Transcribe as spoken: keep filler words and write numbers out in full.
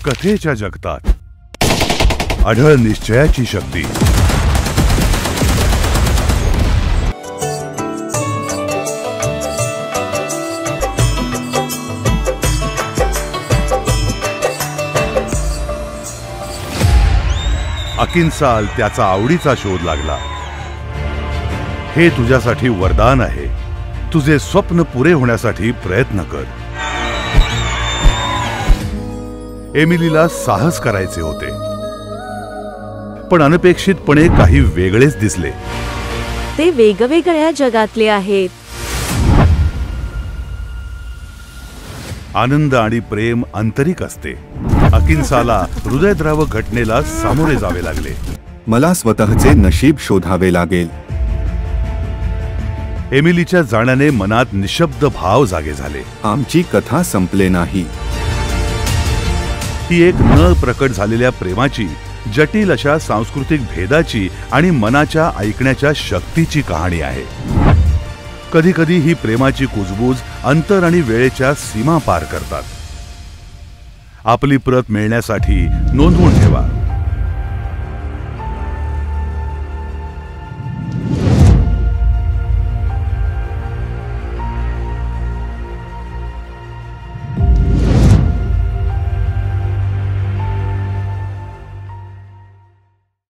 कथेच्या जगतात आढळ निश्चयाची शक्ती. अकिंसाल त्याचा आवडीचा शोध लागला. हे तुझ्यासाठी वरदान आहे. तुझे स्वप्न पुरे होण्यासाठी प्रयत्न कर. एमिलीला साहस करायचे होते, पण अनपेक्षितपणे काही वेगळेच दिसले. ते वेगवेगळ्या जगातले आहेत. आनंद आणि प्रेम आंतरिक असते. अकिंसाला हृदयद्रावक घटनेला सामोरे जावे लागले. मला स्वतःचे नशीब शोधावे लागेल. एमिलीच्या जाण्याने मनात निशब्द भाव जागे झाले. आमची कथा संपले नाही. ही एक न प्रकट झालेल्या प्रेमाची, जटिल अशा सांस्कृतिक भेदाची आणि मनाच्या ऐकण्याच्या शक्तीची कहाणी आहे. कधी कधी ही प्रेमाची कुजबूज अंतर आणि वेळेच्या सीमा पार करतात. आपली प्रत मिळण्यासाठी नोंदवून ठेवा.